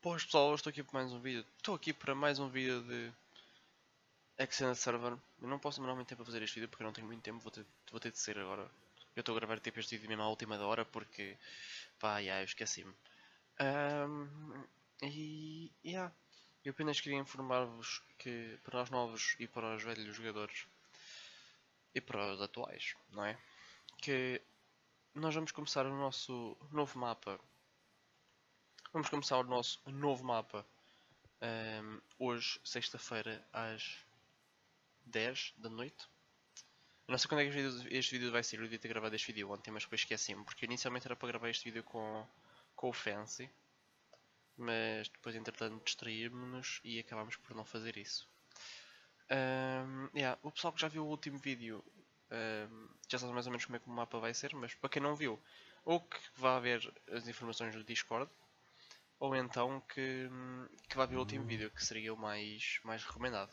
Boas pessoal, hoje estou aqui para mais um vídeo. Estou aqui para mais um vídeo de Extended Server. Eu não posso demorar muito tempo a fazer este vídeo porque eu não tenho muito tempo, vou ter de sair agora. Eu estou a gravar tipo este vídeo mesmo à última da hora porque pá, eu esqueci-me. Eu apenas queria informar-vos que para os novos e para os velhos jogadores e para os atuais, não é? Que nós vamos começar o nosso novo mapa. Vamos começar o nosso novo mapa hoje, sexta-feira, às 10 da noite. Eu não sei quando é que este vídeo vai ser, eu devia ter gravado este vídeo ontem, mas depois esqueci-me, porque inicialmente era para gravar este vídeo com o Fancy, mas depois entretanto distraímos-nos e acabámos por não fazer isso. O pessoal que já viu o último vídeo já sabe mais ou menos como é que o mapa vai ser, mas para quem não viu, ou que vá ver as informações do Discord, ou então que vá ver o último vídeo, que seria o mais recomendado.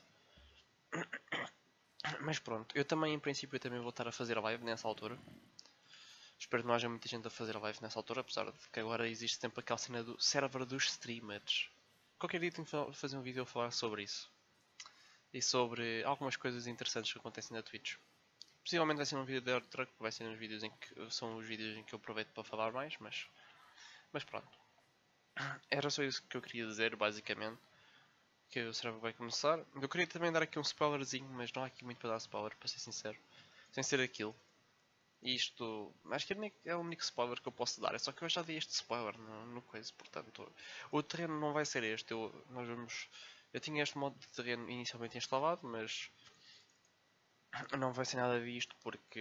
Mas pronto, eu também em princípio também vou estar a fazer a live nessa altura. Espero que não haja muita gente a fazer a live nessa altura, apesar de que agora existe sempre aquela cena do server dos streamers. Qualquer dia tenho que fazer um vídeo a falar sobre isso. E sobre algumas coisas interessantes que acontecem na Twitch. Possivelmente vai ser um vídeo de Earth Truck, vai ser uns vídeos em que são os vídeos em que eu aproveito para falar mais, mas pronto. Era só isso que eu queria dizer, basicamente. Que o server vai começar. Eu queria também dar aqui um spoilerzinho, mas não há aqui muito para dar spoiler, para ser sincero. Sem ser aquilo. E isto, acho que é o único spoiler que eu posso dar. É só que eu já dei este spoiler no coisa, portanto. O terreno não vai ser este. Eu tinha este modo de terreno inicialmente instalado, mas não vai ser nada disto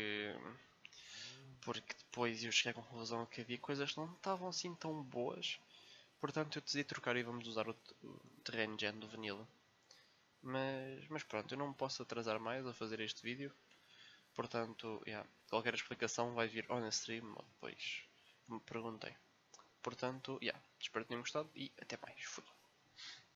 porque depois eu cheguei à conclusão que havia coisas que não estavam assim tão boas. Portanto eu decidi trocar e vamos usar o terreno gen do Vanilla. Mas pronto, eu não me posso atrasar mais a fazer este vídeo. Portanto, qualquer explicação vai vir on stream ou depois me perguntem. Portanto, espero que tenham gostado e até mais. Fui.